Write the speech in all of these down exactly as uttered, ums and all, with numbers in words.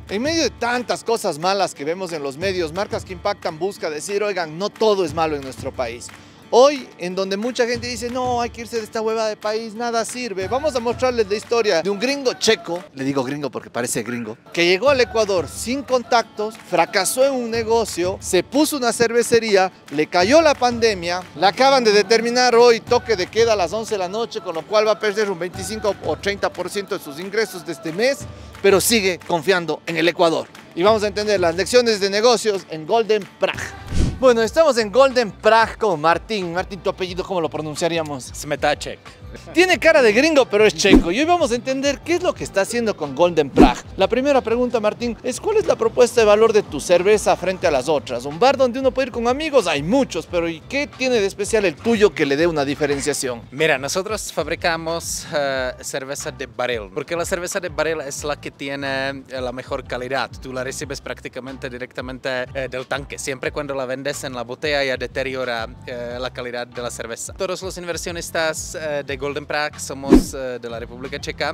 En medio de tantas cosas malas que vemos en los medios, Marcas que Impactan busca decir, oigan, no todo es malo en nuestro país. Hoy, en donde mucha gente dice, no, hay que irse de esta hueva de país, nada sirve. Vamos a mostrarles la historia de un gringo checo, le digo gringo porque parece gringo, que llegó al Ecuador sin contactos, fracasó en un negocio, se puso una cervecería, le cayó la pandemia, le acaban de determinar hoy toque de queda a las once de la noche, con lo cual va a perder un veinticinco o treinta por ciento de sus ingresos de este mes, pero sigue confiando en el Ecuador. Y vamos a entender las lecciones de negocios en Golden Prague. Bueno, estamos en Golden Prague con Martín. Martín, ¿tu apellido cómo lo pronunciaríamos? Smetacek. Tiene cara de gringo, pero es checo. Y hoy vamos a entender qué es lo que está haciendo con Golden Prague. La primera pregunta, Martín, es ¿cuál es la propuesta de valor de tu cerveza frente a las otras? Un bar donde uno puede ir con amigos, hay muchos, pero ¿y qué tiene de especial el tuyo que le dé una diferenciación? Mira, nosotros fabricamos uh, cerveza de barril, porque la cerveza de barril es la que tiene la mejor calidad. Tú la recibes prácticamente directamente uh, del tanque. Siempre cuando la vendes en la botella ya deteriora uh, la calidad de la cerveza. Todos los inversionistas uh, de Golden Prague somos uh, de la República Checa,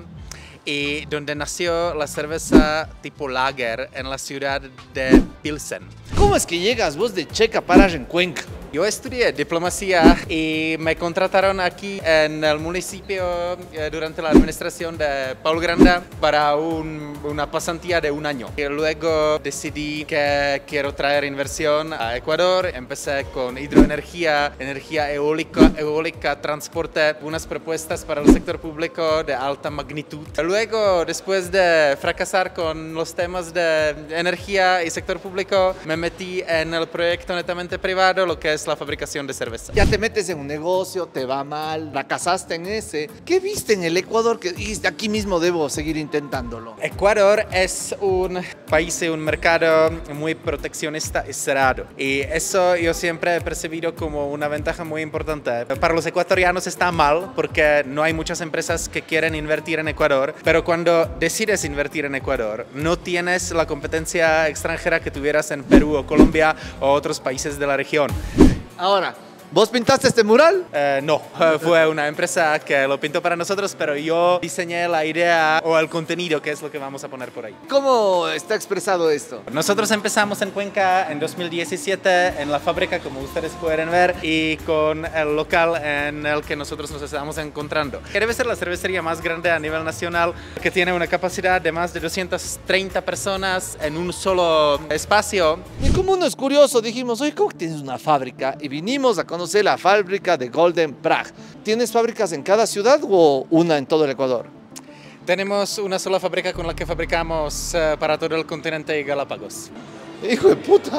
y donde nació la cerveza tipo lager en la ciudad de Pilsen. ¿Cómo es que llegas vos de Checa para en Cuenca? Yo estudié diplomacia y me contrataron aquí en el municipio eh, durante la administración de Paul Granda para un, una pasantía de un año. Y luego decidí que quiero traer inversión a Ecuador. Empecé con hidroenergía, energía eólica, eólica, transporte, unas propuestas para el sector público de alta magnitud. Luego, después de fracasar con los temas de energía y sector público, me metí en el proyecto netamente privado, lo que es la fabricación de cerveza. Ya te metes en un negocio, te va mal, fracasaste en ese. ¿Qué viste en el Ecuador que dijiste, aquí mismo debo seguir intentándolo? Ecuador es un país y un mercado muy proteccionista y cerrado. Y eso yo siempre he percibido como una ventaja muy importante. Para los ecuatorianos está mal porque no hay muchas empresas que quieren invertir en Ecuador, pero cuando decides invertir en Ecuador, no tienes la competencia extranjera que tuvieras en Perú o Colombia o otros países de la región. Ahora, ¿vos pintaste este mural? Eh, no, fue una empresa que lo pintó para nosotros, pero yo diseñé la idea o el contenido, que es lo que vamos a poner por ahí. ¿Cómo está expresado esto? Nosotros empezamos en Cuenca en dos mil diecisiete en la fábrica, como ustedes pueden ver, y con el local en el que nosotros nos estamos encontrando. Que debe ser la cervecería más grande a nivel nacional, que tiene una capacidad de más de doscientas treinta personas en un solo espacio. Y como uno es curioso, dijimos, oye, ¿cómo que tienes una fábrica? Y vinimos a conocer la fábrica de Golden Prague. ¿Tienes fábricas en cada ciudad o una en todo el Ecuador? Tenemos una sola fábrica con la que fabricamos uh, para todo el continente de Galápagos. ¡Hijo de puta!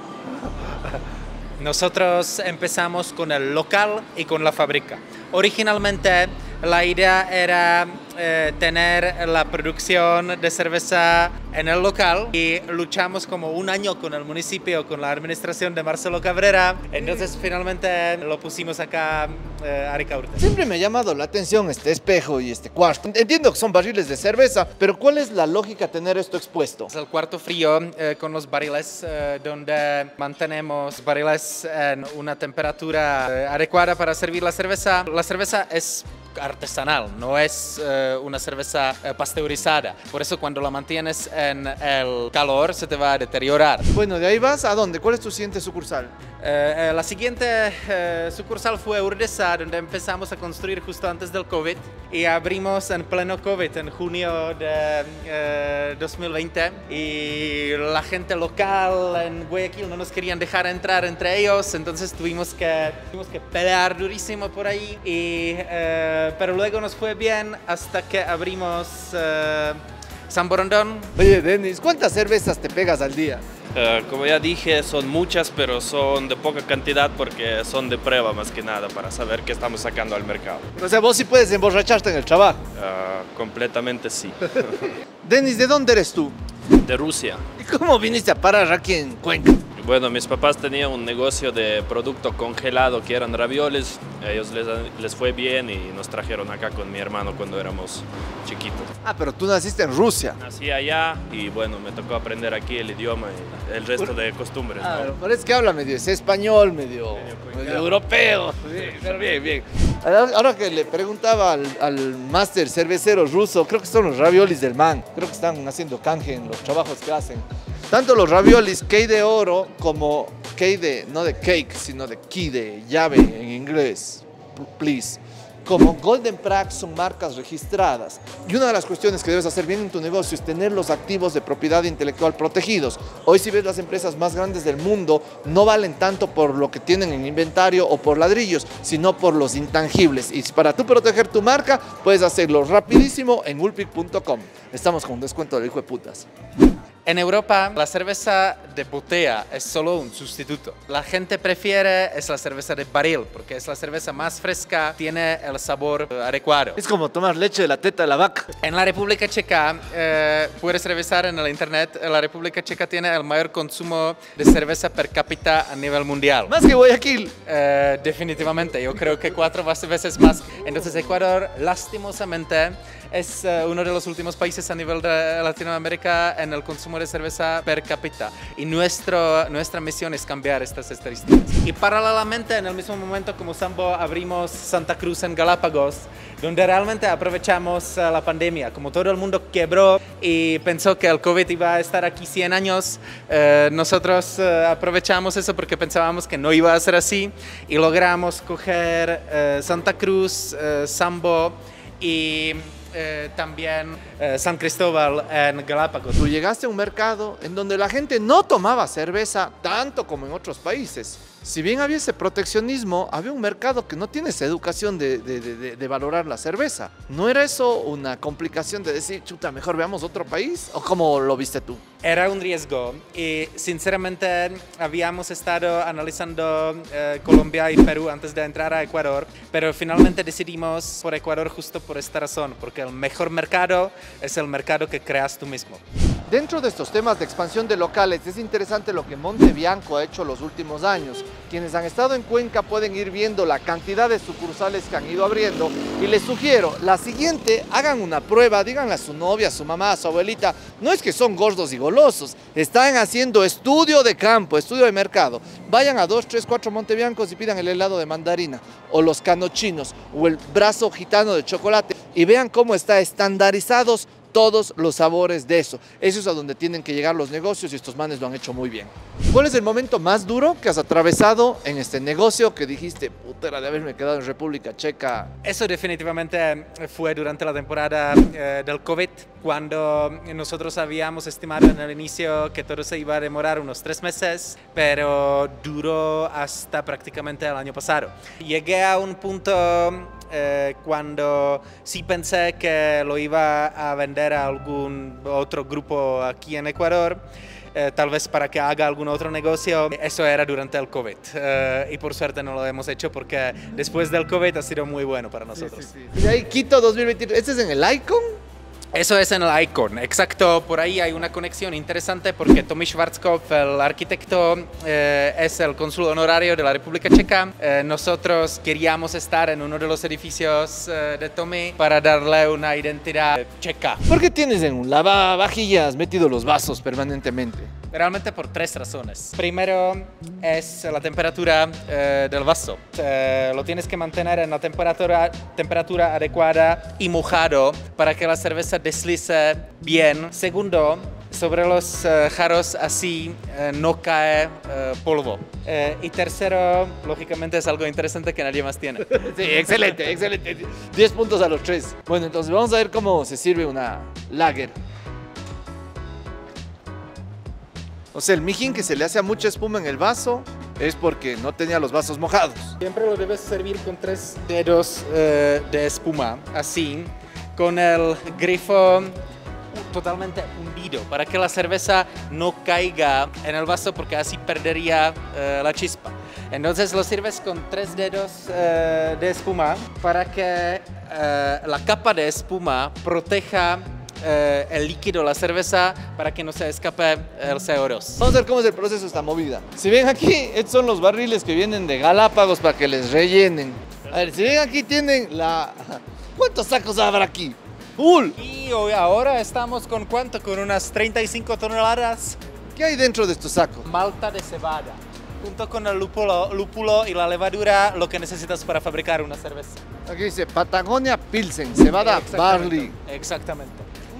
Nosotros empezamos con el local y con la fábrica. Originalmente la idea era eh, tener la producción de cerveza en el local y luchamos como un año con el municipio, con la administración de Marcelo Cabrera. Entonces finalmente lo pusimos acá eh, a Ricaurte. Siempre me ha llamado la atención este espejo y este cuarto. Entiendo que son barriles de cerveza, pero ¿cuál es la lógica de tener esto expuesto? Es el cuarto frío eh, con los barriles eh, donde mantenemos barriles en una temperatura eh, adecuada para servir la cerveza. La cerveza es artesanal, no es eh, una cerveza eh, pasteurizada. Por eso cuando la mantienes en el calor se te va a deteriorar. Bueno, de ahí vas ¿a dónde? ¿Cuál es tu siguiente sucursal? Eh, eh, la siguiente eh, sucursal fue Urdesa, donde empezamos a construir justo antes del COVID y abrimos en pleno COVID en junio de eh, dos mil veinte, y la gente local en Guayaquil no nos querían dejar entrar entre ellos, entonces tuvimos que, tuvimos que pelear durísimo por ahí, y, eh, pero luego nos fue bien hasta que abrimos eh, San Borondón. Oye, Denis, ¿cuántas cervezas te pegas al día? Uh, como ya dije, son muchas, pero son de poca cantidad porque son de prueba más que nada, para saber qué estamos sacando al mercado. O sea, vos sí puedes emborracharte en el trabajo. Uh, completamente sí. Denis, ¿de dónde eres tú? De Rusia. ¿Y cómo viniste a parar aquí en Cuenca? Bueno, mis papás tenían un negocio de producto congelado que eran ravioles. A ellos les, les fue bien y nos trajeron acá con mi hermano cuando éramos chiquitos. Ah, pero tú naciste en Rusia. Nací allá y bueno, me tocó aprender aquí el idioma y el resto de costumbres, Ah, ¿no? pero es que habla medio es español, medio, Medio medio europeo. Sí, Pero bien, bien. Ahora ahora que le preguntaba al, al máster cervecero ruso, creo que son los raviolis del man. Creo que están haciendo canje en los trabajos que hacen. Tanto los raviolis key de oro como key de, no de cake, sino de key de llave en inglés, please, como Golden Prague son marcas registradas. Y una de las cuestiones que debes hacer bien en tu negocio es tener los activos de propiedad intelectual protegidos. Hoy si ves las empresas más grandes del mundo, no valen tanto por lo que tienen en inventario o por ladrillos, sino por los intangibles. Y para tú proteger tu marca, puedes hacerlo rapidísimo en ulpic punto com. Estamos con un descuento del hijo de putas. En Europa, la cerveza de botella es solo un sustituto. La gente prefiere es la cerveza de barril, porque es la cerveza más fresca, tiene el sabor adecuado. Es como tomar leche de la teta de la vaca. En la República Checa, eh, puedes revisar en el internet, la República Checa tiene el mayor consumo de cerveza per cápita a nivel mundial. Más que Guayaquil. Eh, definitivamente, yo creo que cuatro veces más. Entonces Ecuador, lastimosamente, es uh, uno de los últimos países a nivel de Latinoamérica en el consumo de cerveza per cápita. Y nuestro, nuestra misión es cambiar estas estadísticas. Y paralelamente, en el mismo momento como Sambo, abrimos Santa Cruz en Galápagos, donde realmente aprovechamos uh, la pandemia. Como todo el mundo quebró y pensó que el COVID iba a estar aquí cien años, uh, nosotros uh, aprovechamos eso porque pensábamos que no iba a ser así y logramos coger uh, Santa Cruz, uh, Sambo y Eh, también eh, San Cristóbal en Galápagos. Tú llegaste a un mercado en donde la gente no tomaba cerveza tanto como en otros países. Si bien había ese proteccionismo, había un mercado que no tiene esa educación de, de, de, de valorar la cerveza. ¿No era eso una complicación de decir, chuta, mejor veamos otro país? ¿O cómo lo viste tú? Era un riesgo y sinceramente habíamos estado analizando eh, Colombia y Perú antes de entrar a Ecuador, pero finalmente decidimos por Ecuador justo por esta razón, porque el mejor mercado es el mercado que creas tú mismo. Dentro de estos temas de expansión de locales, es interesante lo que Monte Bianco ha hecho los últimos años. Quienes han estado en Cuenca pueden ir viendo la cantidad de sucursales que han ido abriendo y les sugiero, la siguiente, hagan una prueba, díganle a su novia, a su mamá, a su abuelita, no es que son gordos y golosos, están haciendo estudio de campo, estudio de mercado. Vayan a dos, tres, cuatro Monte Biancos y pidan el helado de mandarina, o los canochinos, o el brazo gitano de chocolate, y vean cómo está estandarizados todos los sabores de eso. Eso es a donde tienen que llegar los negocios y estos manes lo han hecho muy bien. ¿Cuál es el momento más duro que has atravesado en este negocio que dijiste, putera de haberme quedado en República Checa? Eso definitivamente fue durante la temporada eh, del COVID, cuando nosotros habíamos estimado en el inicio que todo se iba a demorar unos tres meses, pero duró hasta prácticamente el año pasado. Llegué a un punto Eh, cuando sí pensé que lo iba a vender a algún otro grupo aquí en Ecuador, eh, tal vez para que haga algún otro negocio. Eso era durante el COVID eh, y por suerte no lo hemos hecho porque después del COVID ha sido muy bueno para nosotros. Sí, sí, sí. Y ahí Quito dos mil veintitrés, ¿este es en el Icon? Eso es en el Icon, exacto. Por ahí hay una conexión interesante porque Tommy Schwarzkopf, el arquitecto, eh, es el cónsul honorario de la República Checa. Eh, nosotros queríamos estar en uno de los edificios eh, de Tommy para darle una identidad checa. ¿Por qué tienes en un lavavajillas metido los vasos permanentemente? Realmente por tres razones. Primero es la temperatura eh, del vaso. Eh, lo tienes que mantener en la temperatura, temperatura adecuada y mojado para que la cerveza deslice bien. Segundo, sobre los uh, jarros así uh, no cae uh, polvo. Uh, y tercero, lógicamente es algo interesante que nadie más tiene. Sí, excelente, excelente. diez puntos a los tres. Bueno, entonces vamos a ver cómo se sirve una lager. O sea, el mijín que se le hace a mucha espuma en el vaso es porque no tenía los vasos mojados. Siempre lo debes servir con tres dedos uh, de espuma, así, con el grifo totalmente hundido, para que la cerveza no caiga en el vaso porque así perdería uh, la chispa. Entonces lo sirves con tres dedos uh, de espuma para que uh, la capa de espuma proteja eh, el líquido, la cerveza, para que no se escape el C O dos. Vamos a ver cómo es el proceso de esta movida. Si ven aquí, estos son los barriles que vienen de Galápagos para que les rellenen. A ver, si ven aquí tienen la... ¿Cuántos sacos habrá aquí? ¡Full! Y hoy, ahora estamos con ¿cuánto? Con unas treinta y cinco toneladas. ¿Qué hay dentro de estos sacos? Malta de cebada. Junto con el lúpulo, lúpulo y la levadura, lo que necesitas para fabricar una cerveza. Aquí dice Patagonia Pilsen, cebada barley. Exactamente.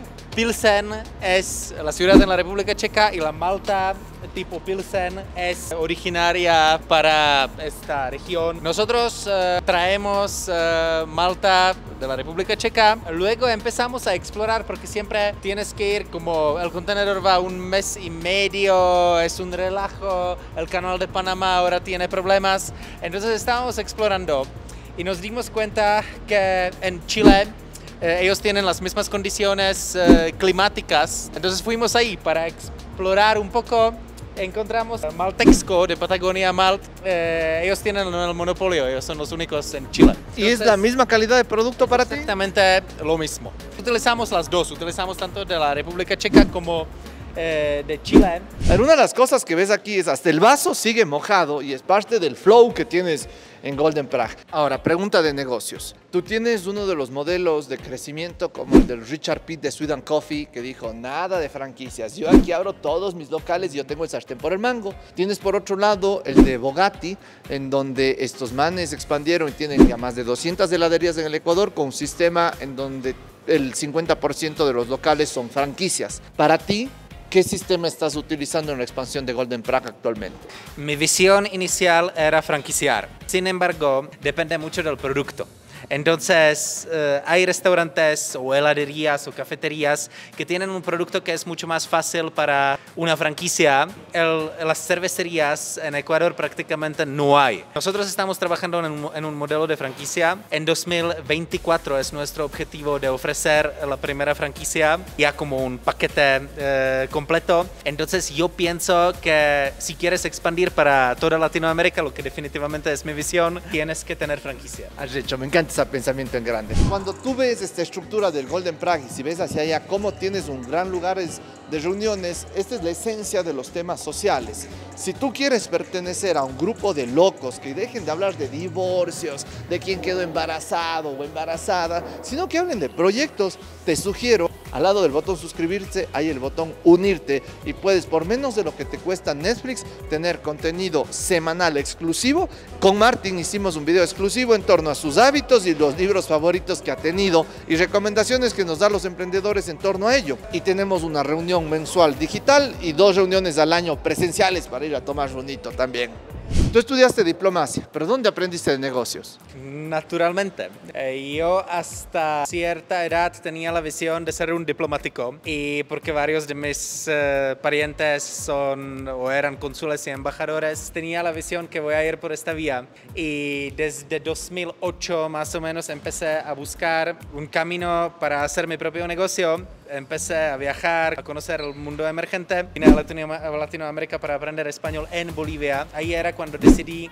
Pilsen es la ciudad en la República Checa y la malta tipo Pilsen es originaria para esta región. Nosotros uh, traemos uh, malta de la República Checa, luego empezamos a explorar porque siempre tienes que ir, como el contenedor va un mes y medio, es un relajo, el canal de Panamá ahora tiene problemas, entonces estábamos explorando y nos dimos cuenta que en Chile Eh, ellos tienen las mismas condiciones eh, climáticas, entonces fuimos ahí para explorar un poco. Encontramos Maltexco de Patagonia Malt, eh, ellos tienen el monopolio, ellos son los únicos en Chile. ¿Y es la misma calidad de producto para ti? Exactamente lo mismo. Utilizamos las dos, utilizamos tanto de la República Checa como eh, de Chile. Una de las cosas que ves aquí es hasta el vaso sigue mojado y es parte del flow que tienes en Golden Prague. Ahora, pregunta de negocios. Tú tienes uno de los modelos de crecimiento como el del Richard Pitt de Sweden Coffee, que dijo, nada de franquicias. Yo aquí abro todos mis locales y yo tengo el sartén por el mango. Tienes por otro lado el de Bogatti, en donde estos manes expandieron y tienen ya más de doscientas heladerías en el Ecuador con un sistema en donde el cincuenta por ciento de los locales son franquicias. Para ti, ¿qué sistema estás utilizando en la expansión de Golden Prague actualmente? Mi visión inicial era franquiciar. Sin embargo, depende mucho del producto. Entonces, eh, hay restaurantes o heladerías o cafeterías que tienen un producto que es mucho más fácil para una franquicia. El, las cervecerías en Ecuador prácticamente no hay. Nosotros estamos trabajando en un, en un modelo de franquicia. En dos mil veinticuatro es nuestro objetivo de ofrecer la primera franquicia ya como un paquete eh, completo. Entonces, yo pienso que si quieres expandir para toda Latinoamérica, lo que definitivamente es mi visión, tienes que tener franquicia. Has dicho, me encanta ese pensamiento en grande. Cuando tú ves esta estructura del Golden Prague y si ves hacia allá cómo tienes un gran lugar de reuniones, esta es la esencia de los temas sociales. Si tú quieres pertenecer a un grupo de locos que dejen de hablar de divorcios, de quién quedó embarazado o embarazada, sino que hablen de proyectos, te sugiero, al lado del botón suscribirse hay el botón unirte y puedes, por menos de lo que te cuesta Netflix, tener contenido semanal exclusivo. Con Martín hicimos un video exclusivo en torno a sus hábitos y los libros favoritos que ha tenido y recomendaciones que nos dan los emprendedores en torno a ello. Y tenemos una reunión mensual digital y dos reuniones al año presenciales para ir a tomar runito también. Tú estudiaste diplomacia, pero ¿dónde aprendiste de negocios? Naturalmente. Eh, yo hasta cierta edad tenía la visión de ser un diplomático y porque varios de mis eh, parientes son o eran cónsules y embajadores, tenía la visión que voy a ir por esta vía y desde dos mil ocho más o menos empecé a buscar un camino para hacer mi propio negocio. Empecé a viajar, a conocer el mundo emergente, vine a Latino a Latinoamérica para aprender español en Bolivia. Ahí era cuando decidí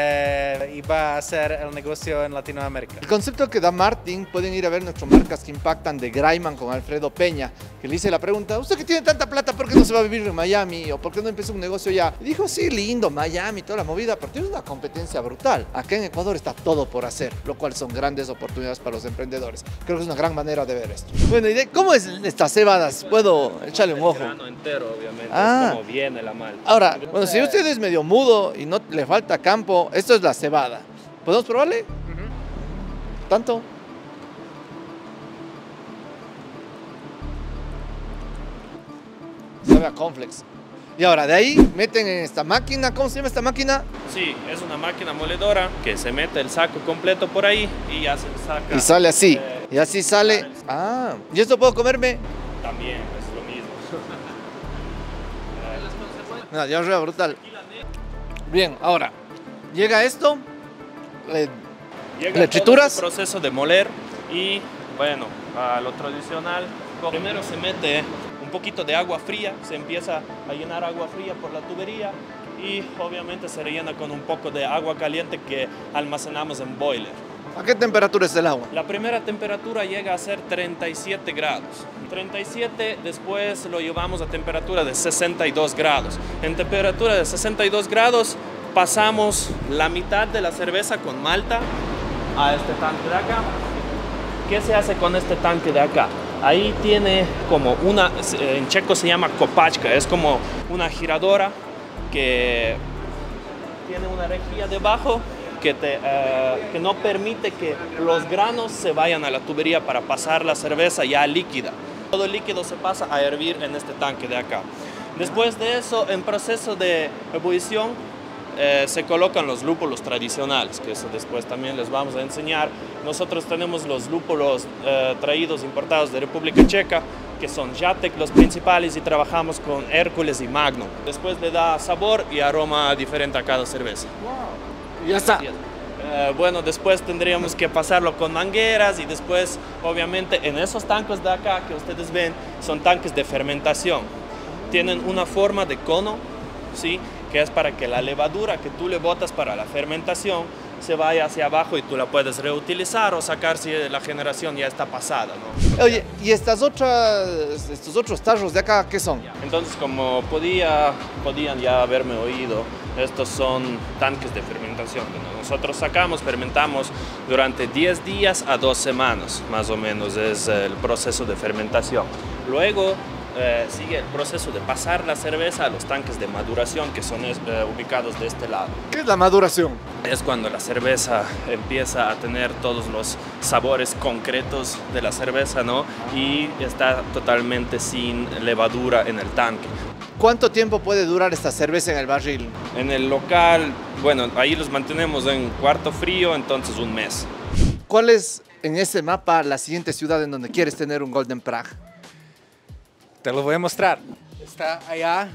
que iba a hacer el negocio en Latinoamérica. El concepto que da Martín, pueden ir a ver nuestras marcas que impactan de Graiman con Alfredo Peña, que le hice la pregunta, ¿usted que tiene tanta plata, por qué no se va a vivir en Miami? ¿O por qué no empezó un negocio ya? Y dijo, sí, lindo, Miami, toda la movida, pero tiene una competencia brutal. Acá en Ecuador está todo por hacer, lo cual son grandes oportunidades para los emprendedores. Creo que es una gran manera de ver esto. Bueno, ¿y cómo es estas cebadas? ¿Puedo echarle un ojo? El grano entero, obviamente, Ah. es como viene la malta. Ahora, bueno, si usted es medio mudo y no le falta campo, esto es la cebada. ¿Podemos probarle? Uh-huh. ¿Tanto? Sabe a cornflakes. Y ahora, de ahí meten en esta máquina, ¿cómo se llama esta máquina? Sí, es una máquina moledora que se mete el saco completo por ahí y ya se saca. Y sale así. eh, Y así sale. Ah, ¿y esto puedo comerme? También es lo mismo. No, ya es brutal. Bien, ahora, llega esto, le, Llega le todo trituras. el proceso de moler y bueno, a lo tradicional, primero se mete un poquito de agua fría, se empieza a llenar agua fría por la tubería y obviamente se rellena con un poco de agua caliente que almacenamos en boiler. ¿A qué temperatura es el agua? La primera temperatura llega a ser treinta y siete grados. treinta y siete, después lo llevamos a temperatura de sesenta y dos grados. En temperatura de sesenta y dos grados pasamos la mitad de la cerveza con malta a este tanque de acá. ¿Qué se hace con este tanque de acá? Ahí tiene como una, en checo se llama kopachka, es como una giradora que tiene una rejilla debajo que, te, uh, que no permite que los granos se vayan a la tubería para pasar la cerveza ya líquida. Todo el líquido se pasa a hervir en este tanque de acá. Después de eso, en proceso de ebullición, eh, se colocan los lúpulos tradicionales, que eso después también les vamos a enseñar. Nosotros tenemos los lúpulos eh, traídos, importados de República Checa, que son Žateck los principales, y trabajamos con Hércules y Magnum. Después le da sabor y aroma diferente a cada cerveza. Wow. Ya está. Eh, bueno, después tendríamos que pasarlo con mangueras y después, obviamente, en esos tanques de acá que ustedes ven, son tanques de fermentación. Tienen una forma de cono, ¿sí? Que es para que la levadura que tú le botas para la fermentación se vaya hacia abajo y tú la puedes reutilizar o sacar si la generación ya está pasada, ¿no? Oye, ¿y estas otras, estos otros tarros de acá qué son? Entonces, como podía, podían ya haberme oído, estos son tanques de fermentación que nosotros sacamos, fermentamos durante diez días a dos semanas, más o menos, es el proceso de fermentación. Luego, Eh, sigue el proceso de pasar la cerveza a los tanques de maduración que son eh, ubicados de este lado. ¿Qué es la maduración? Es cuando la cerveza empieza a tener todos los sabores concretos de la cerveza, ¿no? Y está totalmente sin levadura en el tanque. ¿Cuánto tiempo puede durar esta cerveza en el barril? En el local, bueno, ahí los mantenemos en cuarto frío, entonces un mes. ¿Cuál es en ese mapa la siguiente ciudad en donde quieres tener un Golden Prague? Te lo voy a mostrar. Está allá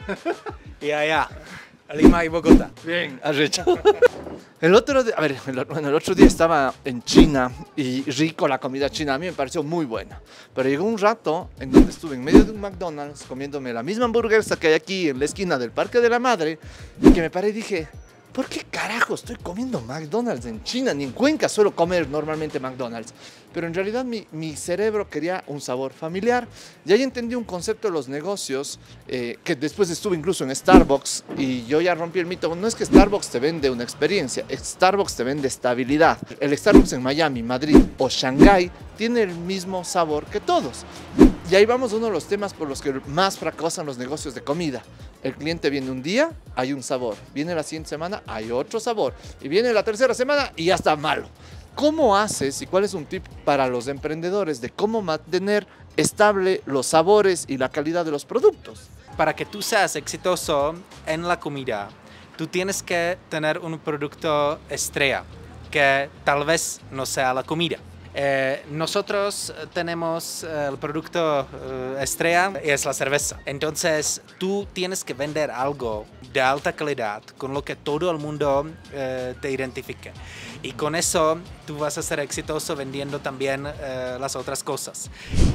y allá. Lima y Bogotá. Bien, arrecho. El otro día, a ver, el, bueno, el otro día estaba en China y rico la comida china. A mí me pareció muy buena. Pero llegó un rato en donde estuve en medio de un McDonald's comiéndome la misma hamburguesa que hay aquí en la esquina del Parque de la Madre, y que me paré y dije, ¿por qué carajo estoy comiendo McDonald's en China? Ni en Cuenca suelo comer normalmente McDonald's. Pero en realidad mi, mi cerebro quería un sabor familiar. Y ahí entendí un concepto de los negocios, eh, que después estuve incluso en Starbucks, y yo ya rompí el mito. No es que Starbucks te vende una experiencia, Starbucks te vende estabilidad. El Starbucks en Miami, Madrid o Shanghái tiene el mismo sabor que todos. Y ahí vamos a uno de los temas por los que más fracasan los negocios de comida. El cliente viene un día, hay un sabor. Viene la siguiente semana, hay otro sabor. Y viene la tercera semana y ya está malo. ¿Cómo haces y cuál es un tip para los emprendedores de cómo mantener estable los sabores y la calidad de los productos? Para que tú seas exitoso en la comida, tú tienes que tener un producto estrella, que tal vez no sea la comida. Eh, nosotros tenemos el producto eh, estrella y es la cerveza. Entonces tú tienes que vender algo de alta calidad con lo que todo el mundo eh, te identifique. Y con eso tú vas a ser exitoso vendiendo también eh, las otras cosas.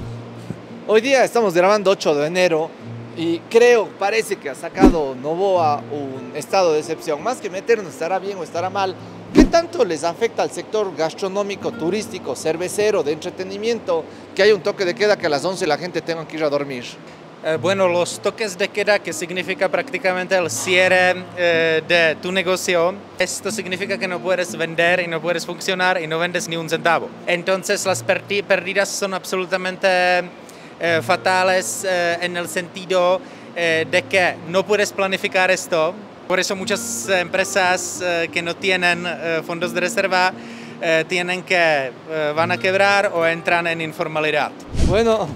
Hoy día estamos grabando ocho de enero y creo, parece que ha sacado Novoa un estado de excepción. Más que meternos estará bien o estará mal, ¿qué tanto les afecta al sector gastronómico, turístico, cervecero, de entretenimiento, que hay un toque de queda que a las once la gente tenga que ir a dormir? Eh, bueno, los toques de queda, que significa prácticamente el cierre eh, de tu negocio, esto significa que no puedes vender y no puedes funcionar y no vendes ni un centavo. Entonces las pérdidas son absolutamente eh, fatales eh, en el sentido eh, de que no puedes planificar esto. Por eso muchas empresas eh, que no tienen eh, fondos de reserva eh, tienen que eh, van a quebrar o entran en informalidad. Bueno,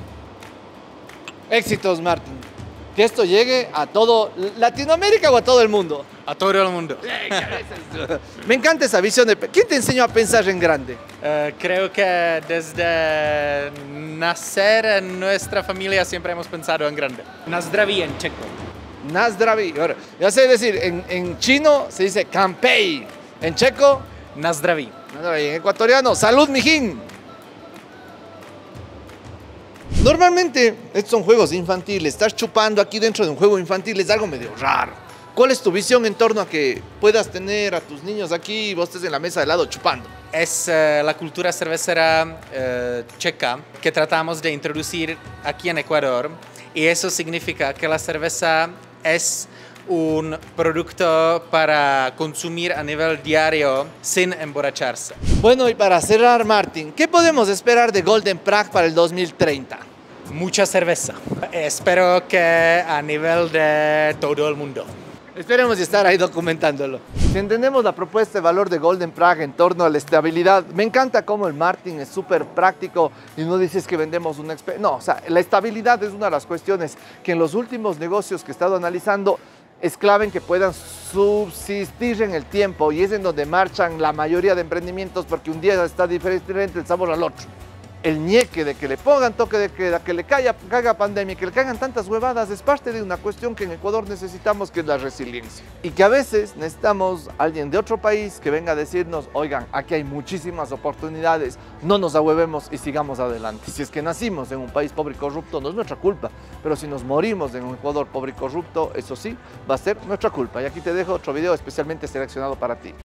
éxitos, Martín. Que esto llegue a todo Latinoamérica o a todo el mundo. A todo el mundo. Me encanta esa visión de... ¿Quién te enseñó a pensar en grande? Uh, creo que desde nacer en nuestra familia siempre hemos pensado en grande. Na zdraví en checo. Na zdraví. Ahora, ya sé decir, en, en chino se dice kampei. En checo, Na zdraví. en ecuatoriano, salud, mijín. Normalmente estos son juegos infantiles. Estás chupando aquí dentro de un juego infantil, es algo medio raro. ¿Cuál es tu visión en torno a que puedas tener a tus niños aquí y vos estés en la mesa de lado chupando? es uh, la cultura cervecera uh, checa que tratamos de introducir aquí en Ecuador, y eso significa que la cerveza es un producto para consumir a nivel diario sin emborracharse. Bueno, y para cerrar, Martín, ¿qué podemos esperar de Golden Prague para el dos mil treinta? Mucha cerveza. Espero que a nivel de todo el mundo. Esperemos estar ahí documentándolo. Si entendemos la propuesta de valor de Golden Prague en torno a la estabilidad, me encanta cómo el Martín es súper práctico y no dices que vendemos una experiencia. No, o sea, la estabilidad es una de las cuestiones que en los últimos negocios que he estado analizando es clave en que puedan subsistir en el tiempo, y es en donde marchan la mayoría de emprendimientos, porque un día está diferente el sabor al otro. El ñeque de que le pongan toque de queda, que le caiga, caiga pandemia, que le caigan tantas huevadas, es parte de una cuestión que en Ecuador necesitamos, que es la resiliencia. Y que a veces necesitamos alguien de otro país que venga a decirnos, oigan, aquí hay muchísimas oportunidades, no nos ahuevemos y sigamos adelante. Si es que nacimos en un país pobre y corrupto, no es nuestra culpa, pero si nos morimos en un Ecuador pobre y corrupto, eso sí, va a ser nuestra culpa. Y aquí te dejo otro video especialmente seleccionado para ti.